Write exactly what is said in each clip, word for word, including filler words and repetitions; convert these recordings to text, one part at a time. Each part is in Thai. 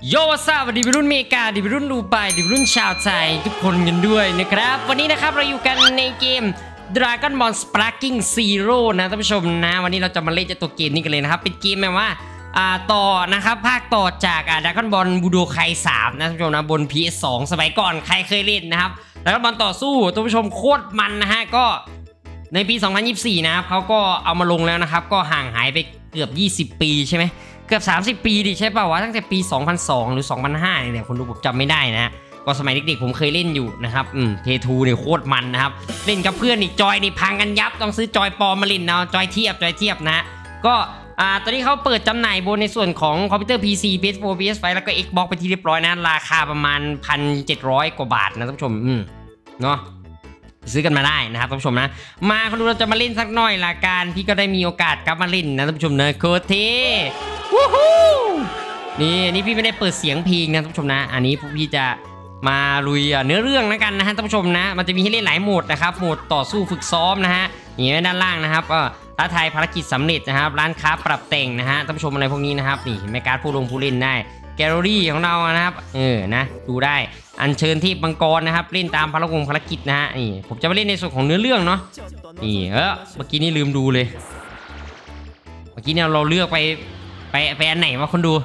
โยวัสดีดีรุ่นเมกาดีรุ่นดูไปดีรุ่นชาวไทยทุกคนกันด้วยนะครับวันนี้นะครับเราอยู่กันในเกม Dragon Ball Sparking Zero นะท่านผู้ชมนะวันนี้เราจะมาเล่นตัวเกมนี้กันเลยนะครับเป็นเกมแบบว่าอ่าต่อนะครับภาคต่อจากอ่า Dragon Ball Budokai สามนะท่านผู้ชมนะบน พี เอส สอง สมัยก่อนใครเคยเล่นนะครับ Dragon Ball ต่อสู้ท่านผู้ชมโคตรมันนะฮะก็ในปีสองพันยี่สิบสี่นะครับเขาก็เอามาลงแล้วนะครับก็ห่างหายไปเกือบยี่สิบปีใช่ไหมเกือบสามสิบปีดิใช่ป่าววะตั้งแต่ปีสองพันสองหรือสองพันห้าเนี่ยคนดูผมจำไม่ได้นะก็สมัยเด็กๆผมเคยเล่นอยู่นะครับอืมเพทูเนี่ยโคตรมันนะครับเล่นกับเพื่อนนี่จอยนี่พังกันยับต้องซื้อจอยปลอมมาเล่นเอาจอยเทียบจอยเทียบนะก็อ่าตอนนี้เขาเปิดจำหน่ายบนในส่วนของคอมพิวเตอร์ พี ซี พี เอส โฟร์ พี เอส ไฟว์ แล้วก็ Xbox ไปที่เรียบร้อยนะราคาประมาณ หนึ่งพันเจ็ดร้อย กว่าบาทนะท่านผู้ชมอืมเนาะซื้อกันมาได้นะครับท่านผู้ชมนะมาคนดูเราจะมาเล่นสักหน่อยละกันพี่ก็ได้มีโอกาสกลับมาเล่นนะท่านผู้ชมนะโคตรเท่วู้ฮู้นี่นี่พี่ไม่ได้เปิดเสียงเพลงนะท่านผู้ชมนะอันนี้พวกพี่จะมาลุยเนื้อเรื่องนะกันนะฮะท่านผู้ชมนะมันจะมีให้เล่นหลายโหมดนะครับโหมดต่อสู้ฝึกซ้อมนะฮะนี่ด้านล่างนะครับก็ท้าทายภารกิจสำเร็จนะครับร้านค้าปรับแต่งนะฮะท่านผู้ชมอะไรพวกนี้นะครับนี่แม่การ์ดผู้ลงผู้เล่นได้แกลเลอรี่ของเรานะครับเออนะดูได้อัญเชิญเทพมังกรนะครับเล่นตามภารกิจภารกิจนะฮะนี่ผมจะมาเล่นในส่วนของเนื้อเรื่องเนาะนี่เออเมื่อกี้นี่ลืมดูเลยเมื่อกี้เนี่ยเราเลือกไปไปไปอันไหนมาคนดู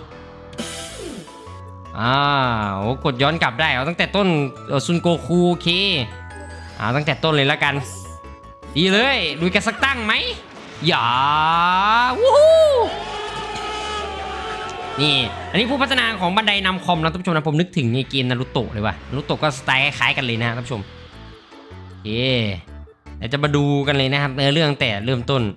อ่าโอ้กดย้อนกลับได้เอาตั้งแต่ต้นซุนโกคูโอเคเอาตั้งแต่ต้นเลยแล้วกันดีเลยลุยกันสักตั้งไหมอย่าวู้ฮู้นี่อันนี้ผู้พัฒนาของบันไดนำคอมนะท่านผู้ชมนะผมนึกถึงในเกมนารูโตะเลยว่ะนารูโตะก็สไตล์คล้ายกันเลยนะท่านผู้ชมโอเคเดี๋ยวจะมาดูกันเลยนะครับเรื่องแต่เริ่มต้น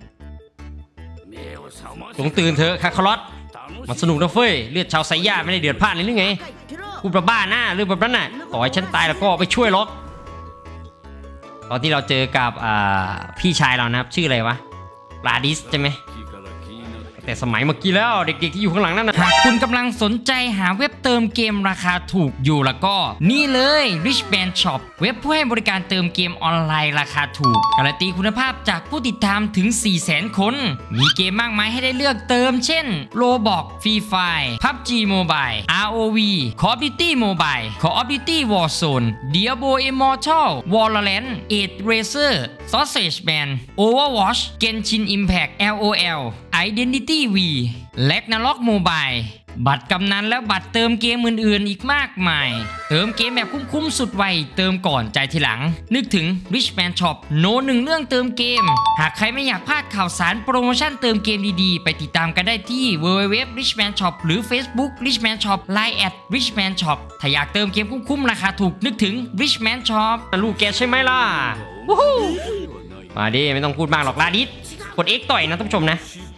จงตื่นเถอะคาคาร์ลอตมันสนุกนะเฟ้ยเลือดชาวไซย่าไม่ได้เดือดพลาดเลยหรือไงพูดแบบบ้าหน้าเรื่องแบบนั้นน่ะต่อให้ฉันตายแล้วก็ไปช่วยล็อกตอนที่เราเจอกับพี่ชายเรานะครับชื่ออะไรวะลาดิสใช่ไหมแต่สมัยเมื่อกี้แล้วเด็กๆที่อยู่ข้างหลังนั่นนะหากคุณกำลังสนใจหาเว็บเติมเกมราคาถูกอยู่แล้วก็นี่เลย Rich Band Shop เว็บผู้ให้บริการเติมเกมออนไลน์ราคาถูกการันตีคุณภาพจากผู้ติดตามถึง สี่แสน คนมีเกมมากมายให้ได้เลือกเติมเช่น Roblox Free Fire พับจี Mobile อาร์ โอ วี Call of Duty Mobile Call of Duty Warzone Diablo Immortal Valorant Age Racer Sausage Band Overwatch Genshin Impact แอล โอ แอล Identity V และ Ragnarok Mobile บัตรกำนันและบัตรเติมเกมอื่นๆอีกมากมายเติมเกมแบบคุ้มๆสุดไวเติมก่อนใจทีหลังนึกถึง Rich Band Shop โน้ตหนึ่งเรื่องเติมเกมหากใครไม่อยากพลาดข่าวสารโปรโมชั่นเติมเกมดีๆไปติดตามกันได้ที่ ดับเบิลยู ดับเบิลยู ดับเบิลยู ดอท Rich Band Shop หรือ Facebook Rich Band Shop ไลน์ แอท Rich Band Shop ถ้าอยากเติมเกมคุ้มๆราคาถูกนึกถึง Rich Band Shop ลูกแกใช่ไหมล่ะวู้ฮู้มาดิไม่ต้องพูดมากหรอกลาดิสกด X ต่อยนะท่านผู้ชมนะ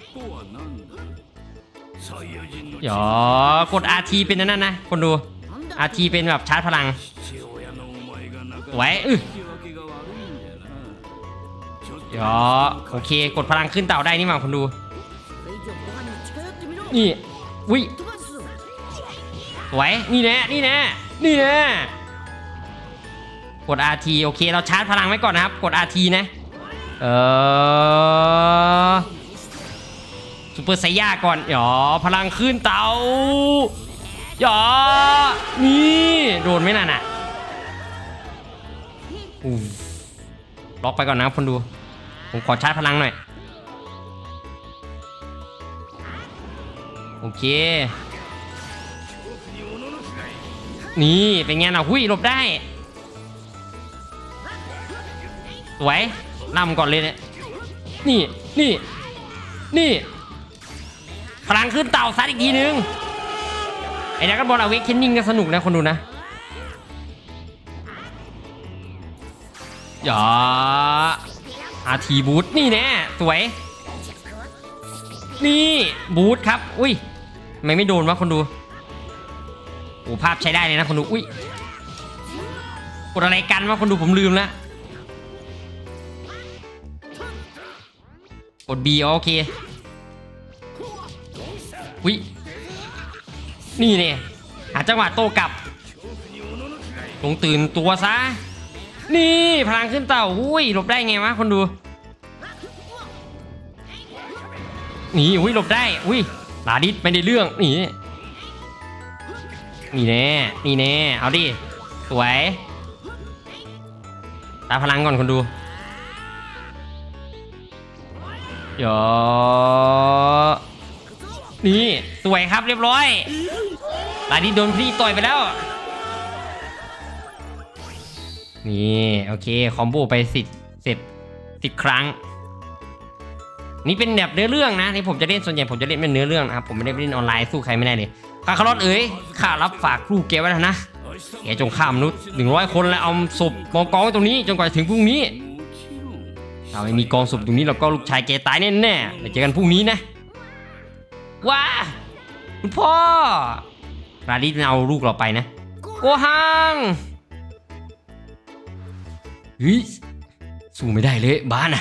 อย่ากด อาร์ ที เป็นนั่นนะคนดู อาร์ ที เป็นแบบชาร์จพลังไว้อึอย่าโอเคกดพลังขึ้นเต่าได้นี่มาคนดูนี่วิไว้นี่แน่นี่แน่นี่แน่กด อาร์ ที โอเคเราชาร์จพลังไว้ก่อนนะครับกด อาร์ ที นะเออซูเปอร์ไซย่าก่อนหยอพลังขึ้นเตาหยอนี่โดนไหมน่ะน่ะอู้ล็อกไปก่อนนะคนดูผมขอชาร์จพลังหน่อยโอเคนี่เป็นไงน่ะหุ้ยหลบได้สวยนำก่อนเลยเนี่ยนี่นี่นี่พลังขึ้นเต่าซัดอีกทีนึงไอ้นักบอลเอาเวกเคนนิ่งก็สนุกนะคนดูนะอย่าอาร์ทีบูทนี่แน่สวยนี่บูทครับอุ้ยทำไมไม่โดนวะคนดูโอ้ภาพใช้ได้เลยนะคนดูอุ้ยกดอะไรกันวะคนดูผมลืมแล้วกด B โอเควินี่เนี่ยหาจังหวะโต้กลับลงตื่นตัวซะนี่พลังขึ้นเต่าอุ้ยหลบได้ไงวะคนดูนี่อุ้ยหลบได้อุ้ยลาดิสไม่ได้เรื่องนี่นี่แน่นี่แน่เอาดิสวยตาพลังก่อนคนดูเดี๋ยวนี่สวยครับเรียบร้อยลายนี้โดนพี่ต่อยไปแล้วนี่โอเคคอมโบไปสิบสิบสิบครั้งนี่เป็นแบบเนื้อเรื่องนะนี่ผมจะเล่นส่วนใหญ่ผมจะเล่นเป็นเนื้อเรื่องนะครับผมไม่ได้เล่นออนไลน์สู้ใครไม่ได้เลยคาคารอสเอ๋ยข้ารับฝากลูกแกไว้แล้วนะแกจงฆ่ามนุษย์หนึ่งร้อยคนแล้วเอาศพกองกองไว้ตรงนี้จนกว่าถึงพรุ่งนี้ถ้าไม่มีกองศพตรงนี้เราก็ลูกชายแกตายแน่แน่เดี๋ยวเจอกันพรุ่งนี้นะว้าคุณพ่อราดิสเอาลูกเราไปนะโกฮังเฮ้ยสู้ไม่ได้เลยบ้านน่ะ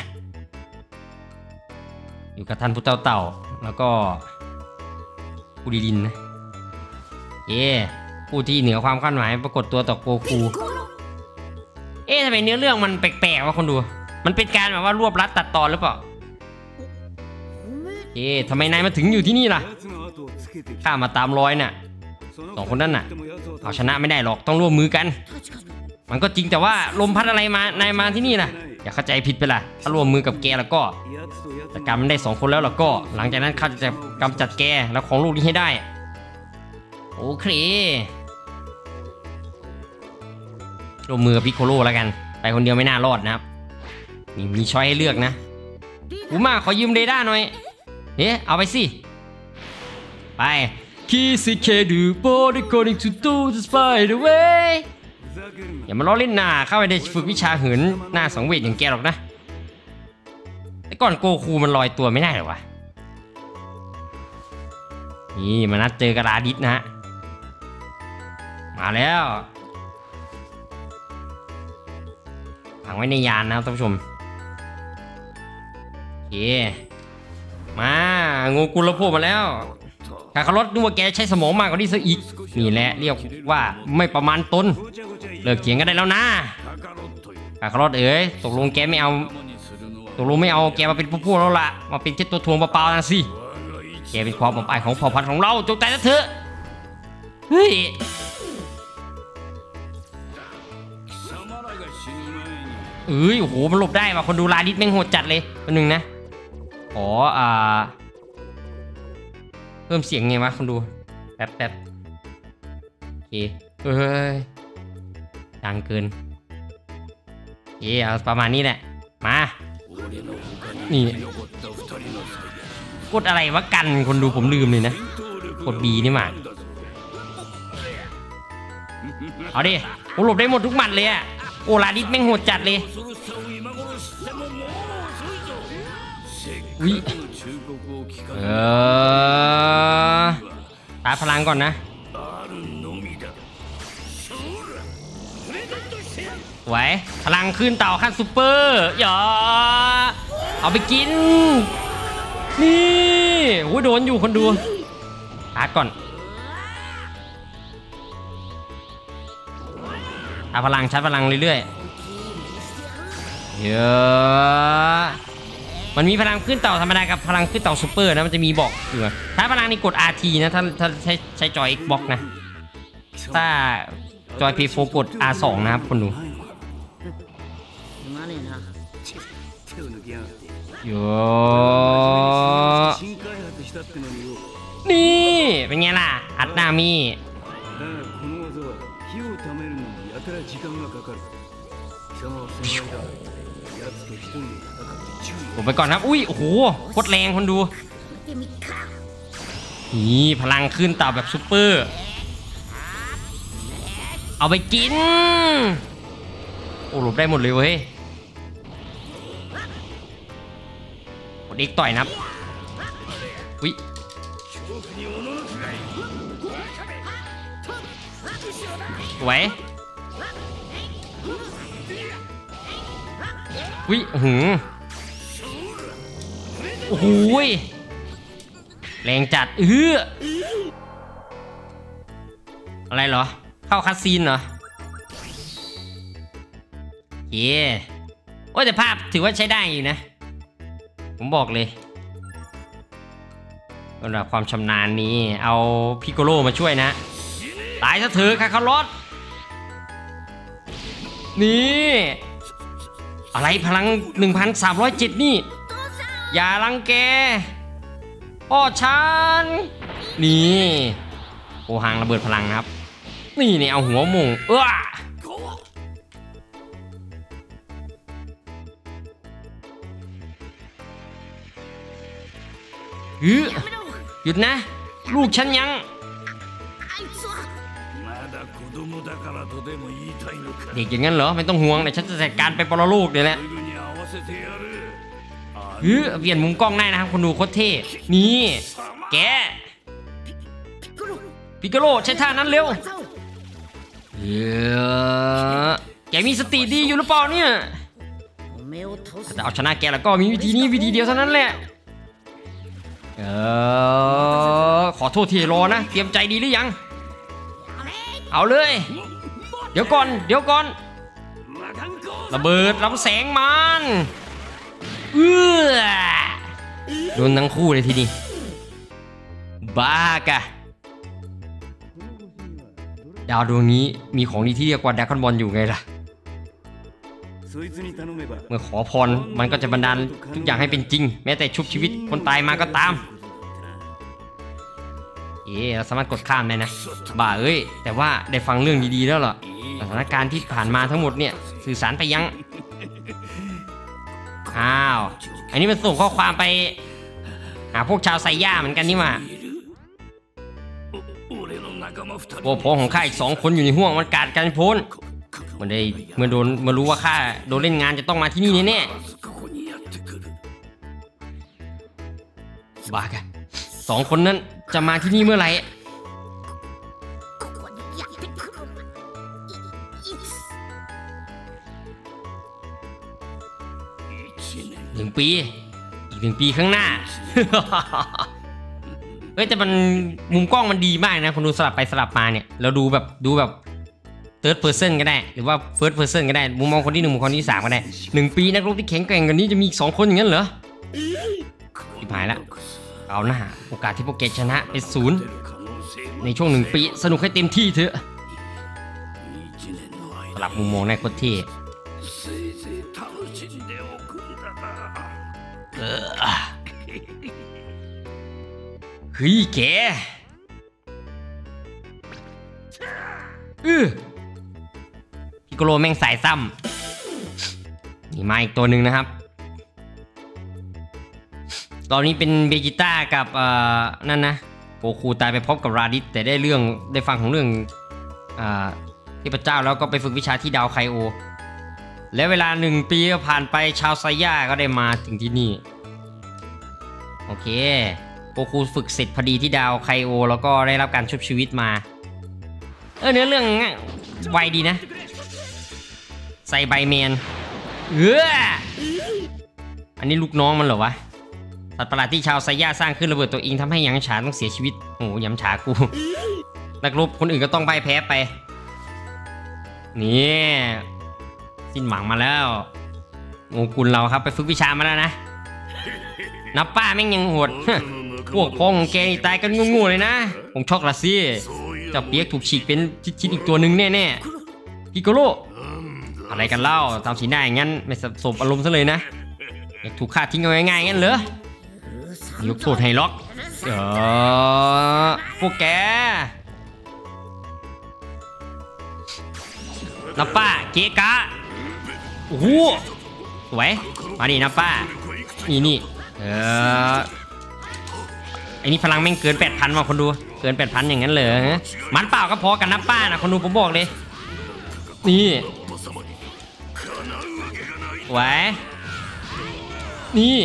อยู่กับท่านผู้เต่าเต่าแล้วก็ผู้ดีดินนะเอ๊ผู้ที่เหนือความคาดหมายปรากฏตัวต่อโกคูเอ๊ะทำไมเนื้อเรื่องมันแปลกๆวะคนดูมันเป็นการแบบว่ารวบรัดตัดตอนหรือเปล่าเอ๊ะทำไมนายมาถึงอยู่ที่นี่ล่ะข้ามาตามรอยน่ะสองคนนั้นน่ะเอาชนะไม่ได้หรอกต้องร่วมมือกันมันก็จริงแต่ว่าลมพัดอะไรมานายมาที่นี่ล่ะอย่าเข้าใจผิดไปล่ะถ้าร่วมมือกับแกแล้วก็จัดการมันได้สองคนแล้วแล้วก็หลังจากนั้นข้าจะกำจัดแกแล้วของลูกนี้ให้ได้โอเคร่วมมือกับพิโคโลแล้วกันไปคนเดียวไม่น่ารอดนะครับมีมีช้อยให้เลือกนะอูมาขอยืมเรดาร์หน่อยเฮ้เอาไปสิไปคิซิเคดูโบดิโกดิทูตูสไปเดอร์เวย์อย่ามาล้อเล่นหน้าเข้าไปได้ฝึกวิชาเหินหน้าสังเวชอย่างแกหรอกนะแต่ก่อนโกคูมันลอยตัวไม่ได้หรอวะนี่มานัดเจอกระดาดิสนะฮะมาแล้วฝังไว้ในยานนะครับท่านผู้ชมโอเคมางูกุลโผล่มาแล้วคาคารอสนึกว่าแกใช้สมองมากกว่านี้ซะอีกนี่แหละเรียกว่าไม่ประมาณตนเลิกเถียงกันได้แล้วนะคาคารอสเอ๋ยตกลงแกไม่เอาตกลงไม่เอาแกมาเป็นผู้แล้วล่ะมาเป็นแค่ตัวทวงเปล่าๆนะสิแกเป็นความหมายของเผ่าพันธุ์ของเราจงตายซะเถอะเฮ้ยเอ้ยโอ้โหมันหลบได้ว่ะคนดูลาดิสแม่งโหดจัดเลยคนหนึ่งนะอ๋ออ่าเพิ่มเสียงไงวะคนดูแป๊บแป๊บโอเคเฮ้ยดังเกินโอเคเอาประมาณนี้แหละมานี่กดอะไรวะกันคนดูผมลืมเลยนะกด บี นี่มาเอาดิผมหลบได้หมดทุกหมัดเลยอะโอลาดิสแม่งโหดจัดเลยวิเออตาพลังก่อนนะสวยพลังขึ้นเต่าขั้นซูเปอร์อย่าเอาไปกินนี่โอ้ยโดนอยู่คนดูตาก่อนตาพลังชัดพลังเรื่อยๆเยอะมันมีพลังขึ้นเต่าธรรมดากับพลังขึ้นเต่าซูเปอร์นะมันจะมีบอกอยู่ถ้าพลังนี่กด อาร์ ที นะถ้าถ้าใช้ใช้จอย Xbox นะถ้าจอย พี โฟร์ กด อาร์ ทู นะครับคนดูเยอะนี่เป็นไงล่ะอัดนามีผมไปก่อนครับอุ้ยโอ้โหโคตรแรงคนดูนี่พลังขึ้นเต่าแบบซุปเปอร์เอาไปกินโอ้หลบได้หมดเลยเว้ยกดอีกต่อยนับอุ้ยสวยอุ้ยหืมโอ้โหแรงจัดเอออะไรเหรอเข้าคัสซีนเหรอเย้โอ้ยแต่ภาพถือว่าใช้ได้อยู่นะผมบอกเลยสำหรับความชำนาญนี้เอาพิโกโลมาช่วยนะตายซะเถอะคาคารอสนี่อะไรพลัง หนึ่งพันสามร้อยเจ็ด นี่อย่ารังแกพ่อฉันนี่โอหังระเบิดพลังครับนี่เนี่ยเอาหัวมงเอ้อหยุดนะลูกฉันยังเด็กอย่างนั้นเหรอไม่ต้องห่วงเดี๋ยวฉันจะจัดการไปปรโลกเดี๋ยวแหละเฮ้ยเปลี่ยนมุมกล้องได้นะครับคนดูโคตรเท่นี่แกพิกาโลใช้ท่านั้นเร็วเออแกมีสติดีอยู่หรือเปล่าเนี่ยแต่เอาชนะแกแล้วก็มีวิธีนี้วิธีเดียวเท่านั้นแหละเออขอโทษที่รอนะเตรียมใจดีหรือยังเอาเลยเดี๋ยวก่อนเดี๋ยวก่อนระเบิดลำแสงมันเอื้อโดนทั้งคู่เลยทีนี้บ้ากะดาวดวงนี้มีของดีที่เรียกว่าดราก้อนบอลอยู่ไงล่ะเมื่อขอพรมันก็จะบันดาลทุกอย่างให้เป็นจริงแม้แต่ชุบชีวิตคนตายมาก็ตามเอ๊ะเราสามารถกดข้ามได้นะบ้าเอ้ยแต่ว่าได้ฟังเรื่องดีๆแล้วเหรอสถานการณ์ที่ผ่านมาทั้งหมดเนี่ยสื่อสารไปยังอ้าวอันนี้มันส่งข้อความไปหาพวกชาวไซย่าเหมือนกันนี่มาพวกพ้องของข้าอีกสองคนอยู่ในห้วงมันกัดกันพ้นเมื่อได้เมื่อโดนเมื่อรู้ว่าข้าโดนเล่นงานจะต้องมาที่นี่แน่ๆบ้ากันสองคนนั้นจะมาที่นี่เมื่อไหร่หนึ่งปีอีกหนึ่งปีข้างหน้า เฮ้ยแต่มันมุมกล้องมันดีมากนะคนดูสลับไปสลับมาเนี่ยเราดูแบบดูแบบ third person ก็ได้หรือว่า first person ก็ได้มุมมองคนที่หนึ่งมุมมองคนที่สามก็ได้หนึ่งปีนักรบที่แข็งแกร่งกันนี้จะมีอีกสองคนอย่างนั้นเหรอที่หายแล้วเอาหน้าโอกาสที่พวกแกชนะเป็นศูนย์ในช่วงหนึ่งปีสนุกให้เต็มที่เถอะสลับมุมมองในคนที่เฮ้ยแกอือพิโกโลแม่งสายซ้ำนี่มาอีกตัวหนึ่งนะครับตอนนี้เป็นเบจิต้ากับเอ่อนั่นนะโกคูตายไปพบกับราดิสแต่ได้เรื่องได้ฟังของเรื่องอ่าเทพเจ้าแล้วก็ไปฝึกวิชาที่ดาวไคโอและเวลาหนึ่งปีผ่านไปชาวไซย่าก็ได้มาถึงที่นี่โอเคโกคูฝึกเสร็จพอดีที่ดาวไคโอแล้วก็ได้รับการชุบชีวิตมาเออเนื้อเรื่องไวดีนะใส่ใบเมนเอออันนี้ลูกน้องมันเหรอวะสัตว์ประหลาดที่ชาวไซย่าสร้างขึ้นระเบิดตัวเองทำให้หยางฉาต้องเสียชีวิตโอ้ยำฉากูนักรบคนอื่นก็ต้องพ่ายแพ้ไปนี่สิ้นหวังมาแล้วโงกุลเราครับไปฝึกวิชามาแล้วนะนับป้าแม่งยังโหดพวกพ้องของแกตายกันงูๆเลยนะผมช็อกละสิเจ้าเปียกถูกฉีกเป็นชิ้นๆอีกตัวหนึ่งแน่ๆพิโกโลอะไรกันเล่าทำสีหน้าอย่างนั้นไม่สบอารมณ์ซะเลยนะอยากถูกฆ่าทิ้งเอาง่ายๆงั้นเหรอยกโทษให้ล็อกเออพวกแกนับป้าเกะกะโอ้โหสวยมาดินับป้านี่นี่เออไอ้นี่พลังแม่งเกิน แปดพัน ว่ะคนดูเกิน แปดพัน อย่างนั้นเลยมันเปล่าก็พอกันนับป้านะคนดูผมบอกเลยนี่ไว้นี่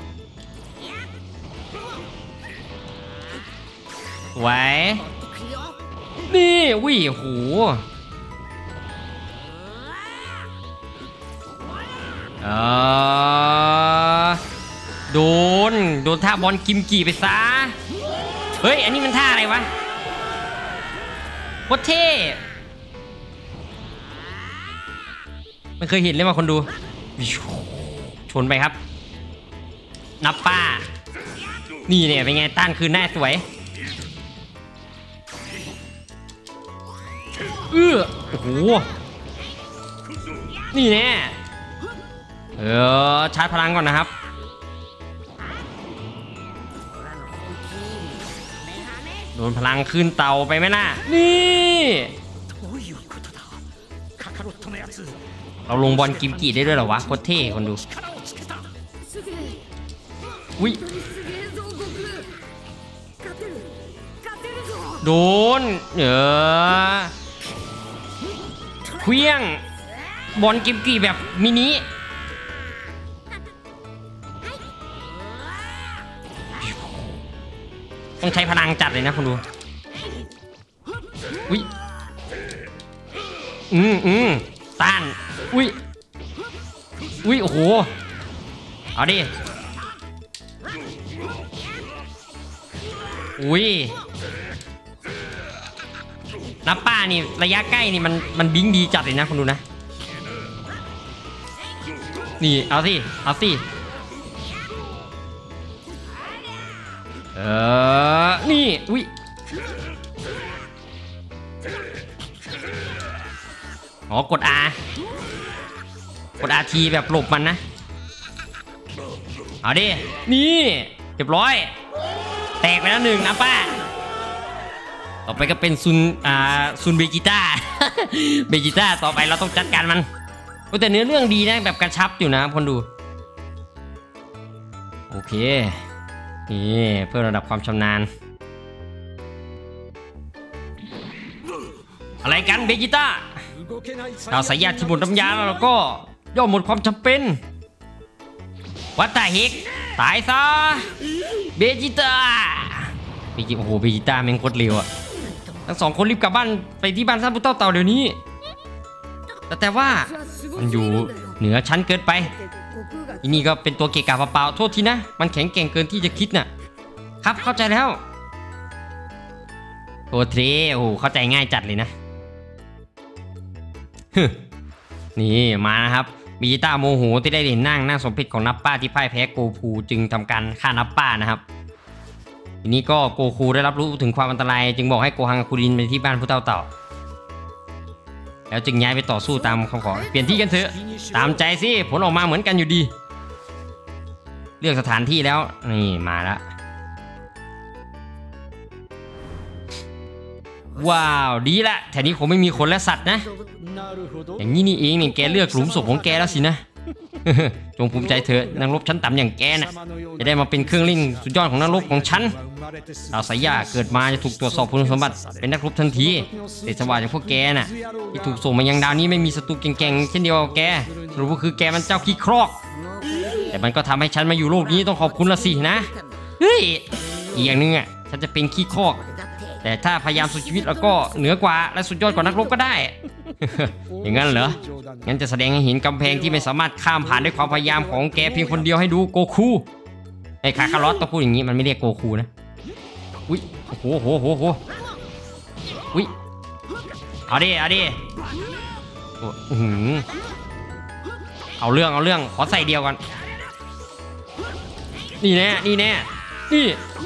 ไว้นี่วิ่งโหเออโดนโดนท่าบอลกิมกี่ไปซะเฮ้ยอันนี้มันท่าอะไรวะโคตรเท่ไม่เคยเห็นเลยมาคนดูชนไปครับนับป้านี่เนี่ยเป็นไงต้านคืนหน้าสวยเออโอ้โหนี่แน่เออชาร์จพลังก่อนนะครับโดนพลังขึ้นเตาไปไหมล่ะนี่เราลงบอลกิมจิได้ด้วยเหรอวะโคตรเท่คนดูอุ้ยโดนเออเคลี้ยงบอลกิมจิแบบมินิต้องใช้พลังจัดเลยนะคุณดูอุ้ยอืมอืมต้านอุ้ยอุ้ยโอ้โหเอาดิอุ้ยนับป้านี่ระยะใกล้นี่มันมันบิงดีจัดเลยนะคุณดูนะนี่เอาสิเอาสิเออนี่อุ้ยอ๋อกด R กด อาร์ ที แบบหลบมันนะเอาดินี่เรียบร้อยแตกไปแล้วหนึ่งนะป้าต่อไปก็เป็นซุนอ่าซุนเบจิต้า เบจิต้าต่อไปเราต้องจัดการมันแต่เนื้อเรื่องดีนะแบบกระชับอยู่นะคนดูโอเคนี่เพิ่มระดับความชำนาญอะไรกันเบจิต้าเราสายยาที่หมดน้ำยาแล้วก็ย่อมหมดความจำเป็นวัดตาเฮกตายซะเบจิต้าเบจิโอ้โหเบจิต้าแม่งโคตรเร็วอะทั้งสองคนรีบกลับบ้านไปที่บ้านท่านผู้เฒ่าเต่าเดี๋ยวนี้แต่แต่ว่ามันอยู่เหนือชั้นเกินไปอีนี่ก็เป็นตัวเกะกะเปล่าๆโทษทีนะมันแข็งแกร่งเกินที่จะคิดน่ะครับเข้าใจแล้วโอ้เทรโอ้เข้าใจง่ายจัดเลยนะนี่มานะครับบีต้าโมโหที่ได้เห็นนั่งหน้าสมเพชของนับป้าที่พ่ายแพ้โกคูจึงทำการฆ่านับป้านะครับทีนี้ก็โกคูได้รับรู้ถึงความอันตรายจึงบอกให้โกฮังคูรินไปที่บ้านผู้เฒ่าเต่าแล้วจึงย้ายไปต่อสู้ตามคำขอเปลี่ยนที่กันเถอะตามใจสิผลออกมาเหมือนกันอยู่ดีเลือกสถานที่แล้วนี่มาแล้วว้าวดีละแถวนี้คงไม่มีคนและสัตว์นะอย่างนี้นี่เองเนี่ยแกเลือกหลุมศพของแกแล้วสินะ จงภูมิใจเถอะนักรบชั้นต่ำอย่างแกน่ะจะได้มาเป็นเครื่องเล่นสุดยอดของนักรบของฉันดาวสายยาเกิดมาจะถูกตรวจสอบคุณสมบัติเป็นนักรบทันทีแต่สวัสดิ์อย่างพวกแกน่ะที่ถูกส่งมายังดาวนี้ไม่มีศัตรูเก่งๆเช่นเดียวกับแกสรุปก็คือแกมันเจ้าขี้ครอกแต่มันก็ทำให้ฉันมาอยู่โลกนี้ต้องขอบคุณละสินะเฮ้ยอีกอย่างหนึ่งอ่ะฉันจะเป็นขี้ครอกแต่ถ้าพยายามสุดชีวิตแล้วก็เหนือกว่าและสุดยอดกว่านักรบก็ได้ อย่างนั้นเหรองั้นจะแสดงให้เห็นกำแพงที่ไม่สามารถข้ามผ่านด้วยความพยายามของแกเพียงคนเดียวให้ดูโกคูไอ้คาคาร์ลอสต้องพูดอย่างนี้มันไม่เรียกโกคูนะอุ้ยโอ้โหโหโหโหอุ้ยเอาดิเอาดิโอ้โหเอาเรื่องเอาเรื่องขอใส่เดียวกันนี่แน่นี่แน่นี่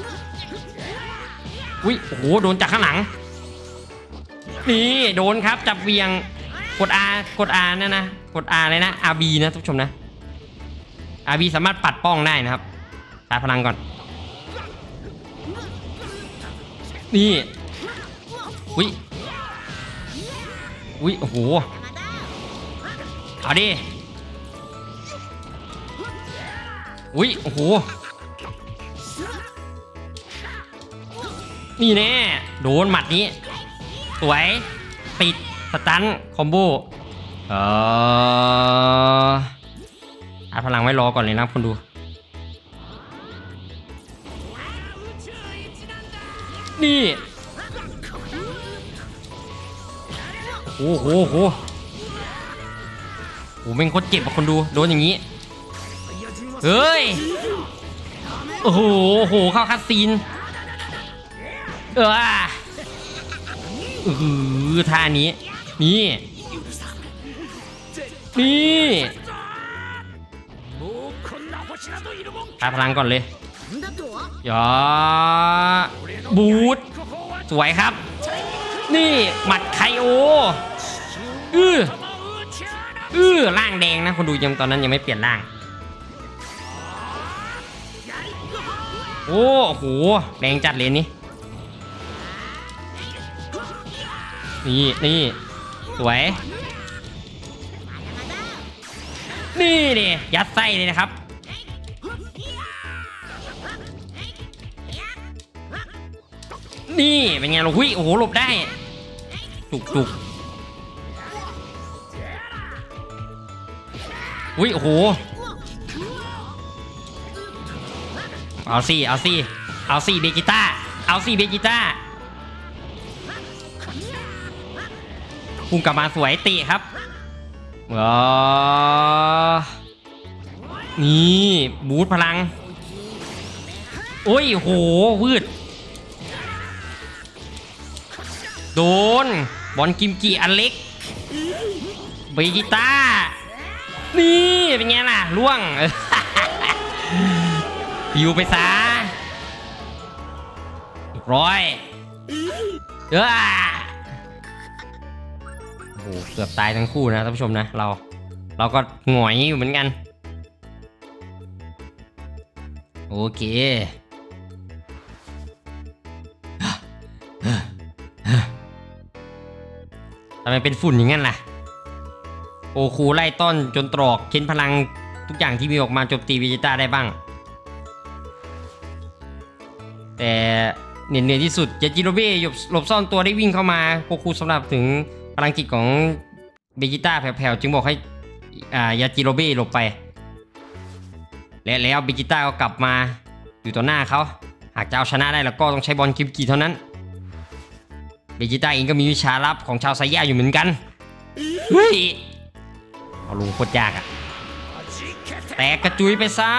อุ้ยโอ้โหโดนจากข้างหลังนี่โดนครับจับเวียงกด R กด R นะนะกด R เลยนะ อาร์ บี นะทุกผู้ชมนะ อาร์ บี สามารถปัดป้องได้นะครับชาร์จพลังก่อนนี่อุ้ยอุ้ยโอ้โหเอาดิอุ้ยโอ้โหนี่แน่โดนหมัดนี้สวยติดสตันคอมโบเออหาพลังไว้รอก่อนเลยนะคุณดูนี่โอ้โหโหโอ้แม่งโคตรเจ็บอะคนดูโดนอย่างนี้เฮ้ยโอ้โหโหเข้าคัสซีนเออเออท่านี้นี่นี่ตาพลังก่อนเลยอย่าบูทสวยครับนี่หมัดไคโออืออือร่างแดงนะคนดูยังตอนนั้นยังไม่เปลี่ยนร่างโอ้โหแดงจัดเลยนี่นี่นี่สวยนี่ดิยัดไส้เลยนะครับนี่เป็นไงล่ะหุ้ยโอ้โหหลบได้จุกจุกอุ้ยโอ้โหเอาสิเอาสิเอาสิเบจิต้าเอาสิเบจิต้าพุ่งกลับมาสวยตีครับอ๋อนี่บูทพลังโอ้ยโหวืดโดนบอลกิมจิอันเล็กเบจิต้านี่เป็นไงล่ะล่วงปิวไปซะร้อยเออโอ้โหเกือบตายทั้งคู่นะท่านผู้ชมนะเราเราก็หงอยอยู่เหมือนกันโอเคทำไมเป็นฝุ่นอย่างนั้นล่ะโอคูไล่ต้นจนตรอกเค้นพลังทุกอย่างที่มีออกมาโจมตีเวจิต้าได้บ้างแต่เนียนๆที่สุดยาจิโรเบ้หลบซ่อนตัวได้วิ่งเข้ามาโอคูสำหรับถึงพลังจิตของเวจิต้าแผ่วๆจึงบอกให้อ่ายาจิโรเบ้หลบไปและแล้วเวจิต้าก็กลับมาอยู่ต่อหน้าเขาหากจะเอาชนะได้แล้วก็ต้องใช้บอลกิมจิเท่านั้นเวจิต้าเองก็มีวิชาลับของชาวไซย่าอยู่เหมือนกันเฮ้ยเอาลงโคตรยากอะแตกกระจุยไปซะ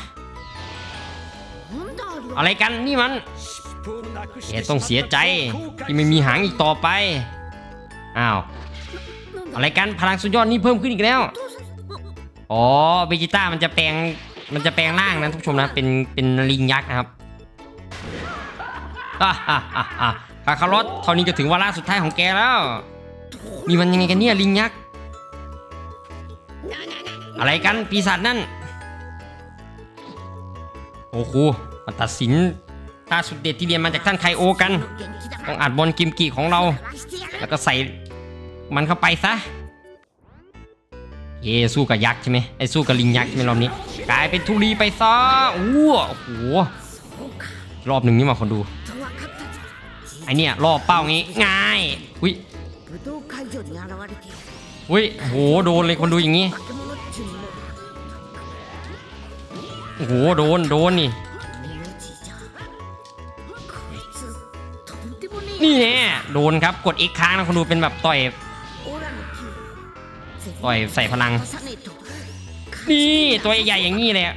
อะไรกันนี่มันแกต้องเสียใจที่ไม่มีหางอีกต่อไปอ้าวอะไรกันพลังสุดยอดนี่เพิ่มขึ้นอีกแล้วอ๋อเบจิต้ามันจะแปลงมันจะแปลงร่างนะทุกผู้ชมนะเป็นเป็นลิงยักษ์นะครับฮ่าฮ่าฮ่าฮ่าคาคารอสเท่านี้ก็ถึงวาระสุดท้ายของแกแล้วนี่มันยังไงกันเนี่ยลิงยักษ์อะไรกันปีศาจนั่นโอ้โหมาตัดสินท่าสุดเด็ดที่เรียนมาจากท่านไคโอกันต้องอัดบอลกิมจิของเราแล้วก็ใส่มันเข้าไปซะเย่สู้กับยักษ์ใช่ไหมไอ้สู้กับลิงยักษ์ใช่ไหมรอบนี้กลายเป็นทุลีไปซะโอ้โหรอบหนึ่งนี่มาคนดูไอเนี่ยรอบเป้างี้ง่ายอุ้ยอุ้ยโหโดนเลยคนดูอย่างงี้โอ้โหโดนโดนนี่นี่แน่โดนครับกด X ค้างนะคนดูเป็นแบบต่อยต่อยใส่พลังนี่ตัวใหญ่ๆอย่างนี้เลย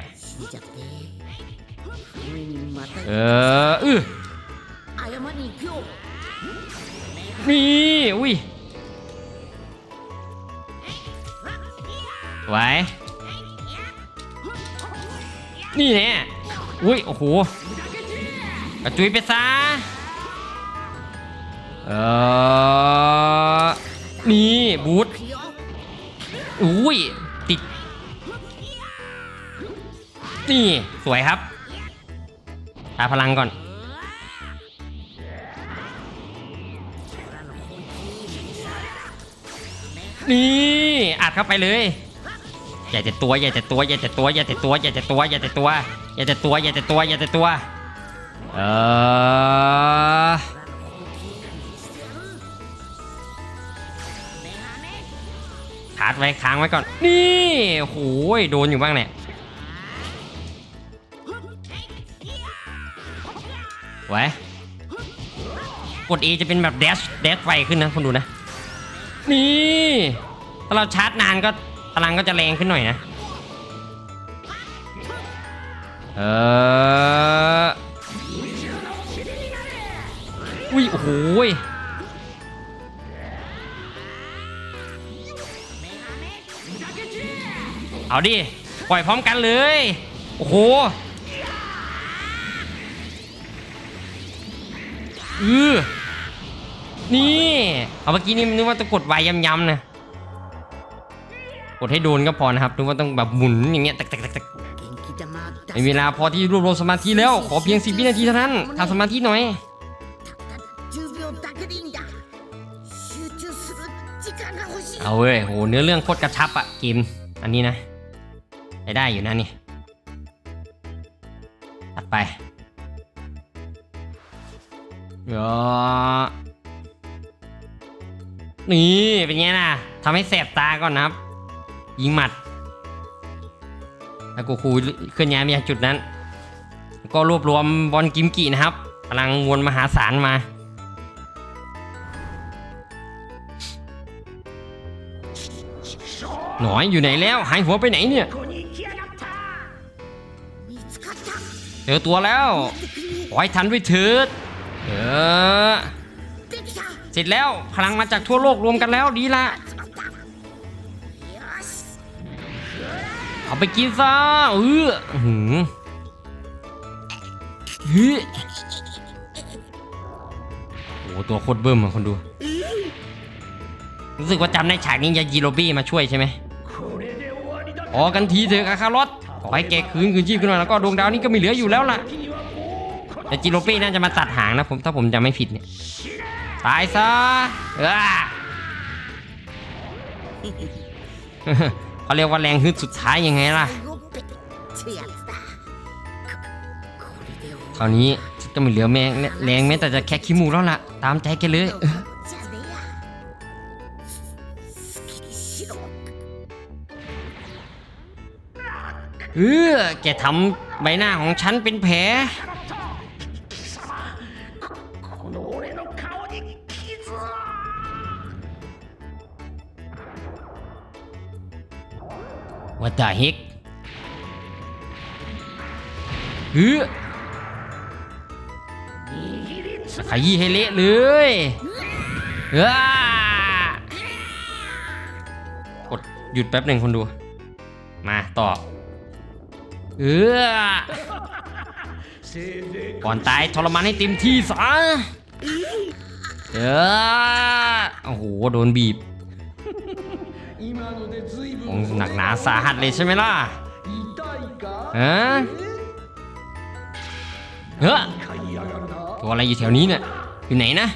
เอออื้อนี่อุ้ยไว้นี่แน่อุ้ยโอ้โหกระจุยไปซะเออนี่บูทอุ้ยติดนี่สวยครับตาพลังก่อนนี่อัดเข้าไปเลยอย่าแต่ตัวอย่าแต่ตัวอย่าแต่ตัวอย่าแต่ตัวอย่าแต่ตัวอย่าแต่ตัวอย่าแต่ตัวอย่าแต่ตัวอย่าแต่ตัวเออขาดไว้ค้างไว้ก่อนนี่โหยโดนอยู่บ้างเนี่ยไว้กด A จะเป็นแบบแดชแดชไวขึ้นนะคุณดูนะนี่ถ้าเราชาร์จนานก็พลังก็จะแรงขึ้นหน่อยนะเอออุ้ยโอ้โหเอาดิปล่อยพร้อมกันเลยโอ้โหอือนี่เอาเมื่อกี้นี่นึกว่าต้องกดไวย้ำๆนะกดให้โดนก็พอนะครับนึกว่าต้องแบบหมุนอย่างเงี้ยตักๆๆมีเวลาพอที่รวบรวมสมาธิแล้วขอเพียงสิบวินาทีเท่านั้นทำสมาธิหน่อยเอาเว้ยโหเนื้อเรื่องโคตรกระชับอะเกมอันนี้นะได้ได้อยู่นะนี่ตัดไปเออนี่เป็นไงนะทำให้แสบตาก่อนนะครับยิงหมัดแล้วกูคูเคลื่อนย้ายมาจากจุดนั้นก็รวบรวมบอลกิมกินะครับพลังมวลมหาศาลมาหน่อยอยู่ไหนแล้วหายหัวไปไหนเนี่ยเจอตัวแล้วขอให้ทันด้วยเถิดเออเสร็จแล้วพลังมาจากทั่วโลกรวมกันแล้วดีละเอาไปกินซะเออหืมเฮ้ยโอ้ตัวโคตรเบิ่มอ่ะคนดูรู้สึกว่าจำในฉากนี้ยาจิโรบี้มาช่วยใช่ไหมพอกันทีเถอะคาคารอสขอให้แกคืนคืนชีพขึ้นมาแล้วก็ดวงดาวนี้ก็ไม่เหลืออยู่แล้วล่ะแต่จิโรบี้น่าจะมาตัดหางนะผมถ้าผมจำไม่ผิดเนี่ยตายซะเออเขาเรียกว่าแรงฮึดสุดท้ายยังไงล่ะคราวนี้ก็ไม่เหลือแม่แรงแม้แต่จะแค่ขี้มูกแล้วล่ะตามใจแกเลยเออแกทำใบหน้าของฉันเป็นแผลว่าแต่เฮกเฮ้ยขยี้ให้เละเลยเออกดหยุดแป๊บหนึ่งคนดูมาต่อเออก่อนตายทรมานให้เต็มที่ซะเออโอ้โหโดนบีบหนักหนาสาหัสเลยใช่ไหมล่ะฮะเฮ้ยตัวอะไรอยู่แถวนี้เนี่ยอยู่ไหนนะ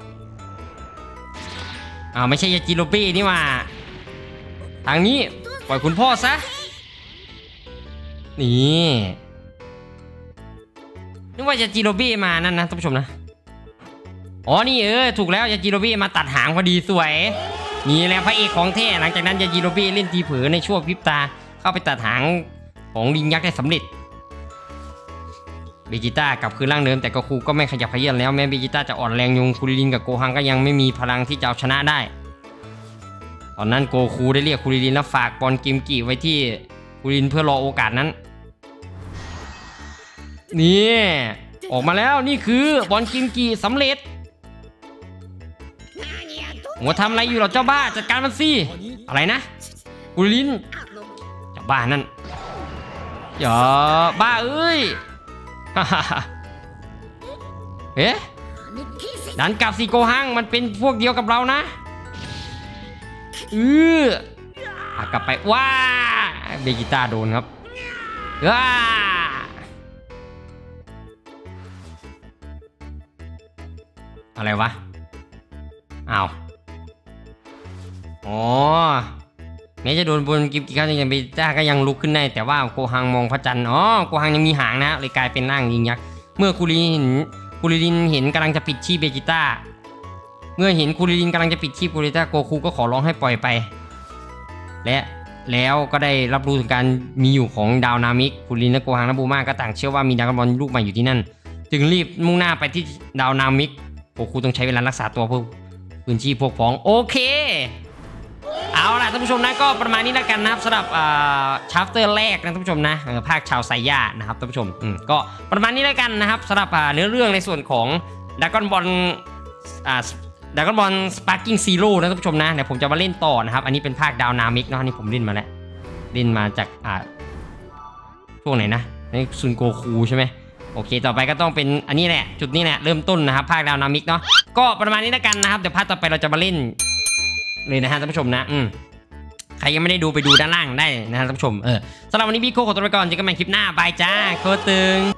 อ้าวไม่ใช่ยาจิโรบี้นี่ว่าทางนี้ปล่อยคุณพ่อซะนี่นึกว่ายาจิโรบี้มานั่นนะท่านผู้ชมนะอ๋อนี่เออถูกแล้วยาจิโรบี้มาตัดหางพอดีสวยนี่แหละพระเอกของแท้หลังจากนั้นยาจิโรบี้เล่นทีเผลอในช่วงพริบตาเข้าไปตัดหางของลิงยักษ์ได้สำเร็จเบจิต้ากลับคืนร่างเดิมแต่โกคูก็ไม่ขยับเขยื้อนแล้วแม้เบจิต้าจะอ่อนแรงยุงคูริลินกับโกฮังก็ยังไม่มีพลังที่จะเอาชนะได้ตอนนั้นโกคูได้เรียกคูริลินแล้วฝากบอลกิมกิไว้ที่คูริลินเพื่อรอโอกาสนั้นนี่ออกมาแล้วนี่คือบอลกิมกิสำเร็จหัวทำอะไรอยู่หรอเจ้าบ้าจัดการมันสิอะไรนะคูริลินเจ้าบ้านั่นอย่าบ้าเอ้ยเอ๊ะดันกลับสิโกฮังมันเป็นพวกเดียวกับเรานะเออกลับไปว้าเบจิต้าโดนครับว้าอะไรวะอ้าวอ๋อแม้จะโดนบนกิมกิเขายังเบจิต้าก็ยังลุกขึ้นได้แต่ว่าโกฮังมองพระจันทร์อ๋อโกฮังยังมีหางนะเลยกลายเป็นร่างยิงยักษ์เมื่อคูริลินคูริลินเห็นกำลังจะปิดชีพเบจิต้าเมื่อเห็นคูริลินกำลังจะปิดชีพคูริต้าโกคูก็ขอร้องให้ปล่อยไปและแล้วก็ได้รับรู้ถึงการมีอยู่ของดาวนามิกคูริลินและโกฮังและบูมาก็ต่างเชื่อว่ามีดราก้อนบอลลูกใหม่อยู่ที่นั่นจึงรีบมุ่งหน้าไปที่ดาวนามิกโกคูต้องใช้เวลารักษาตัวเพื่อพื้นที่พวกพ้องโอเคเอาล่ะท่านผู้ชมนะก็ประมาณนี้แล้วกันนะครับสำหรับชาร์ปเตอร์แรกนะท่านผู้ชมนะภาคชาวไซย่านะครับท่านผู้ชมก็ประมาณนี้แล้วกันนะครับสำหรับเนื้อเรื่องในส่วนของดราก้อนบอลดราก้อนบอลสปาร์กิ้งซีโร่นะท่านผู้ชมนะเดี๋ยวผมจะมาเล่นต่อนะครับอันนี้เป็นภาคดาวนามิกเนาะนี่ผมเล่นมาแล้วเล่นมาจากช่วงไหนนะนี่ซุนโกคูใช่ไหมโอเคต่อไปก็ต้องเป็นอันนี้แหละจุดนี้แหละเริ่มต้นนะครับภาคดาวนามิกเนาะก็ประมาณนี้แล้วกันนะครับเดี๋ยวภาคต่อไปเราจะมาเล่นเลยนะฮะท่านผู้ชมนะอืมใครยังไม่ได้ดูไปดูด้านล่างได้นะฮะท่านผู้ชมเออสำหรับวันนี้พี่โคขอตัวไปก่อนเจอกันใหม่คลิปหน้าบายจ้าโคตึง